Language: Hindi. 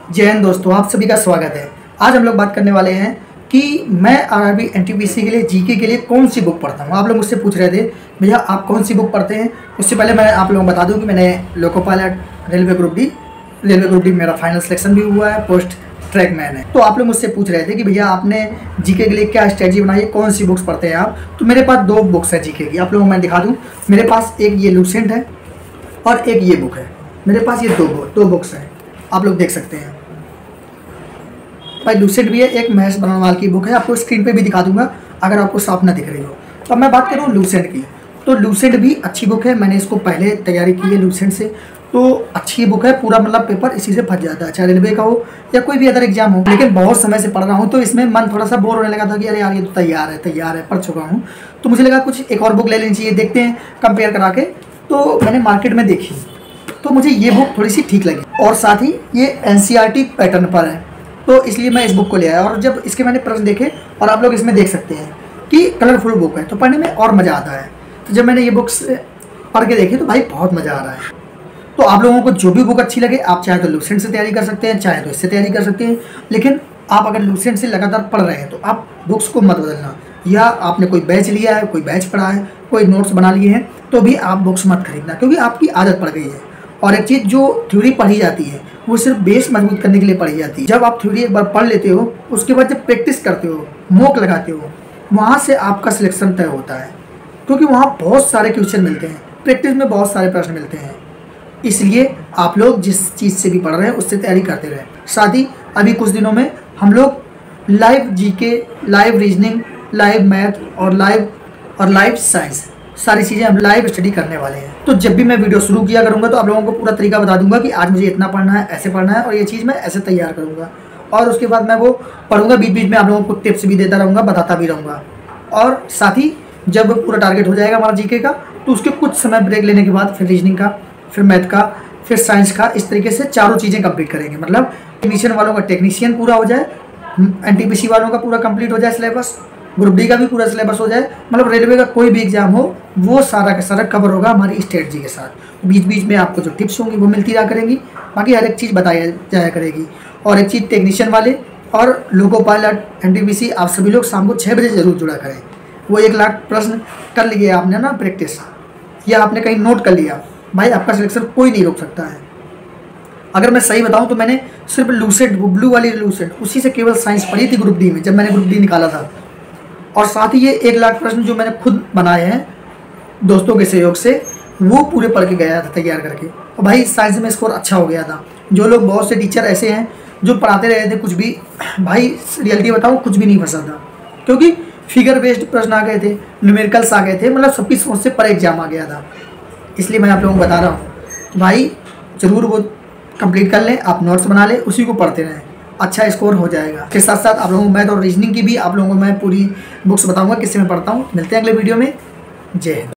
जय हिंद दोस्तों, आप सभी का स्वागत है। आज हम लोग बात करने वाले हैं कि मैं आरआरबी एनटीपीसी के लिए जीके के लिए कौन सी बुक पढ़ता हूँ। आप लोग मुझसे पूछ रहे थे भैया आप कौन सी बुक पढ़ते हैं। उससे पहले मैं आप लोगों को बता दूं कि मैंने loco pilot, railway group D मेरा फाइनल सिलेक्शन भी हुआ है, पोस्ट ट्रैक मैन है। तो आप लोग मुझसे पूछ रहे थे कि भैया आपने जीके के लिए क्या स्ट्रेटजी बनाई है, कौन सी बुक्स पढ़ते हैं आप। तो मेरे पास दो बुक्स है जीके की, आप लोगों को मैं दिखा दूँ। मेरे पास एक ये लूसेंट है और एक ये बुक है। मेरे पास ये दो बुक्स हैं, आप लोग देख सकते हैं। भाई लूसेंट भी है, एक महेश बनवाल की बुक है, आपको स्क्रीन पे भी दिखा दूंगा अगर आपको साफ ना दिख रही हो। तो अब मैं बात करूँ लूसेंट की, तो लूसेंट भी अच्छी बुक है। मैंने इसको पहले तैयारी की है लूसेंट से, तो अच्छी बुक है। पूरा मतलब पेपर इसी से फंस जाता है, चाहे रेलवे का हो या कोई भी अदर एग्जाम हो। लेकिन बहुत समय से पढ़ रहा हूँ तो इसमें मन थोड़ा सा बोर होने लगा था कि अरे यार ये तो तैयार है, पढ़ चुका हूँ। तो मुझे लगा कुछ एक और बुक ले लेनी चाहिए, देखते हैं कंपेयर करा के। तो मैंने मार्केट में देखी तो मुझे ये बुक थोड़ी सी ठीक लगी, और साथ ही ये एनसीईआरटी पैटर्न पर है, तो इसलिए मैं इस बुक को ले आया। और जब इसके मैंने प्रश्न देखे, और आप लोग इसमें देख सकते हैं कि कलरफुल बुक है, तो पढ़ने में और मज़ा आता है। तो जब मैंने ये बुक्स पढ़ के देखे तो भाई बहुत मज़ा आ रहा है। तो आप लोगों को जो भी बुक अच्छी लगे, आप चाहे तो लूसेंट से तैयारी कर सकते हैं, चाहे तो इससे तैयारी कर सकते हैं। लेकिन आप अगर लूसेंट से लगातार पढ़ रहे हैं तो आप बुक्स को मत बदलना, या आपने कोई बैच लिया है, कोई बैच पढ़ा है, कोई नोट्स बना लिए हैं, तो भी आप बुक्स मत खरीदना, क्योंकि आपकी आदत पड़ गई है। और एक चीज़, जो थ्योरी पढ़ी जाती है वो सिर्फ बेस मजबूत करने के लिए पढ़ी जाती है। जब आप थ्योरी एक बार पढ़ लेते हो, उसके बाद जब प्रैक्टिस करते हो, मॉक लगाते हो, वहाँ से आपका सिलेक्शन तय होता है, क्योंकि वहाँ बहुत सारे क्वेश्चन मिलते हैं, प्रैक्टिस में बहुत सारे प्रश्न मिलते हैं। इसलिए आप लोग जिस चीज़ से भी पढ़ रहे हैं उससे तैयारी करते रहें। साथ ही अभी कुछ दिनों में हम लोग live GK, live reasoning, live math और लाइव साइंस, सारी चीज़ें हम लाइव स्टडी करने वाले हैं। तो जब भी मैं वीडियो शुरू किया करूँगा तो आप लोगों को पूरा तरीका बता दूंगा कि आज मुझे इतना पढ़ना है, ऐसे पढ़ना है, और ये चीज़ मैं ऐसे तैयार करूँगा। और उसके बाद मैं वो पढ़ूंगा, बीच बीच में आप लोगों को टिप्स भी देता रहूँगा, बताता भी रहूँगा। और साथ ही जब पूरा टारगेट हो जाएगा हमारा जीके का, तो उसके कुछ समय ब्रेक लेने के बाद फिर रीजनिंग का, फिर मैथ का, फिर साइंस का, इस तरीके से चारों चीज़ें कंप्लीट करेंगे। मतलब टेक्नीशियन वालों का टेक्नीशियन पूरा हो जाए, एनटीपीसी वालों का पूरा कंप्लीट हो जाए सिलेबस, ग्रुप डी का भी पूरा सिलेबस हो जाए, मतलब रेलवे का कोई भी एग्जाम हो वो सारा का सारा कवर होगा हमारी स्ट्रेटजी के साथ। बीच बीच में आपको जो टिप्स होंगी वो मिलती रहा करेंगी, बाकी हर एक चीज़ बताया जाया करेगी। और एक चीज़, टेक्नीशियन वाले और लोको पायलट, एनटीपीसी, आप सभी लोग शाम को 6 बजे जरूर जुड़ा करें। वो 1 लाख प्रश्न कर लिए आपने ना प्रैक्टिस, या आपने कहीं नोट कर लिया, भाई आपका सिलेक्शन कोई नहीं रोक सकता है। अगर मैं सही बताऊं तो मैंने सिर्फ लूसेंट, वो ब्लू वाली लूसेंट, उसी से केवल साइंस पढ़ी थी ग्रुप डी में, जब मैंने ग्रुप डी निकाला था। और साथ ही ये 1 लाख प्रश्न जो मैंने खुद बनाए हैं दोस्तों के सहयोग से, वो पूरे पढ़ के गया था तैयार करके। और भाई साइंस में स्कोर अच्छा हो गया था। जो लोग, बहुत से टीचर ऐसे हैं जो पढ़ाते रहे थे कुछ भी, भाई रियलिटी बताऊँ कुछ भी नहीं फंसा था, क्योंकि फिगर बेस्ड प्रश्न आ गए थे, न्यूमेरिकल्स आ गए थे, मतलब सबकी सोच से पर एग्जाम आ गया था। इसलिए मैं आप लोगों को बता रहा हूँ भाई ज़रूर वो कंप्लीट कर लें, आप नोट्स बना लें, उसी को पढ़ते रहें, अच्छा स्कोर हो जाएगा। इसके साथ साथ आप लोगों को मैथ और रीजनिंग की भी आप लोगों को मैं पूरी बुक्स बताऊंगा किससे मैं पढ़ता हूँ। मिलते हैं अगले वीडियो में। जय हिंद।